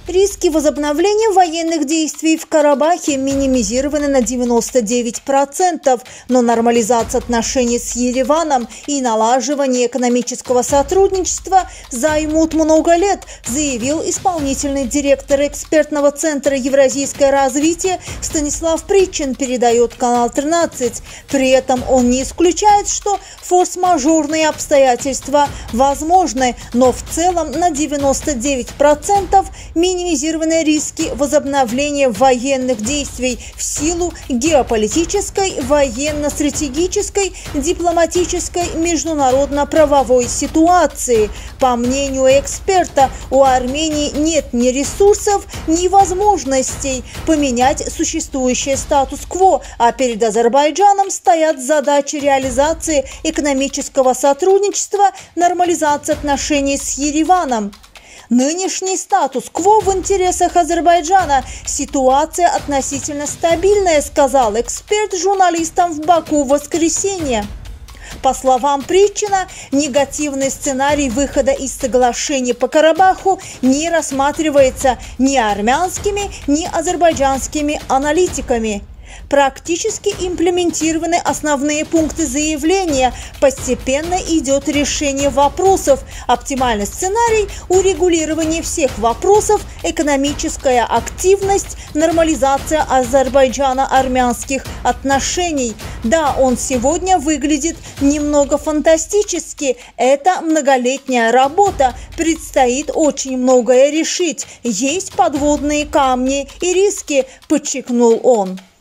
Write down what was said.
Риски возобновления военных действий в Карабахе минимизированы на 99%, но нормализация отношений с Ереваном и налаживание экономического сотрудничества займут много лет, заявил исполнительный директор экспертного центра «Евразийское развитие» Станислав Причин, передает канал 13. При этом он не исключает, что форс-мажорные обстоятельства возможны, но в целом на 99% минимизированы риски возобновления военных действий в силу геополитической, военно-стратегической, дипломатической, международно-правовой ситуации. По мнению эксперта, у Армении нет ни ресурсов, ни возможностей поменять существующий статус-кво, а перед Азербайджаном стоят задачи реализации экономического сотрудничества, нормализации отношений с Ереваном. Нынешний статус-кво в интересах Азербайджана. Ситуация относительно стабильная, сказал эксперт журналистам в Баку в воскресенье. По словам Причина, негативный сценарий выхода из соглашения по Карабаху не рассматривается ни армянскими, ни азербайджанскими аналитиками. Практически имплементированы основные пункты заявления. Постепенно идет решение вопросов. Оптимальный сценарий – урегулирование всех вопросов, экономическая активность, нормализация азербайджано-армянских отношений. Да, он сегодня выглядит немного фантастически. Это многолетняя работа. Предстоит очень многое решить. Есть подводные камни и риски, подчеркнул он.